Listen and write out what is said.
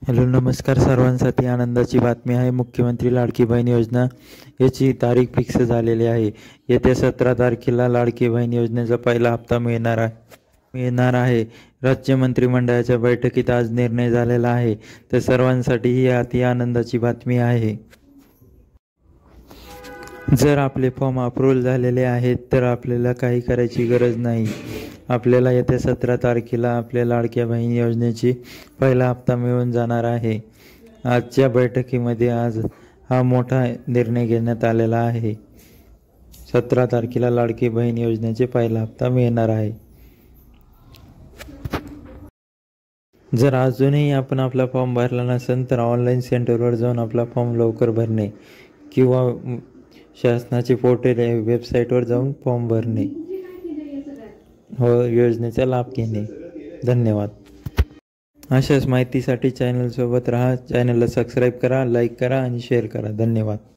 Hello नमस्कार सर्वांसाठी आनंदाची बातमी आहे। मुख्यमंत्री लाडकी बहीण योजना याची तारीख फिक्स झालेली आहे। येत्या 17 तारखेला लाडकी बहीण योजनेचा पहिला हप्ता मिळणार आहे। राज्य मंत्रिमंडळाच्या बैठकीत आज निर्णय झालेला आहे, तर सर्वांसाठी ही अति आनंदाची बातमी आहे। जर आपले फॉर्म अप्रूव्हल झालेले आहेत तर आपल्याला काही करायची गरज नाही। आपल्याला येत्या 17 तारखेला आपल्या लाडक्या बहीण योजनेची पहिला हप्ता मिळून जाणार आहे। आजच्या बैठकीमध्ये आज हा मोठा निर्णय घेण्यात आलेला आहे। 17 तारखेला लाडकी बहीण योजनेचे पहिला हप्ता मिळणार आहे। जर अजूनही आपण आपला फॉर्म भरला नसेल तर ऑनलाईन सेंटरवर जाऊन आपला फॉर्म लवकर भरणे किंवा शासनाचे पोर्टल वेबसाईटवर जाऊन फॉर्म भरणे हो योजनेचा लाभ घेणे। धन्यवाद। अशाच माहितीसाठी चॅनलसोबत राहा। चॅनलला सबस्क्राईब करा, लाईक करा आणि शेअर करा। धन्यवाद।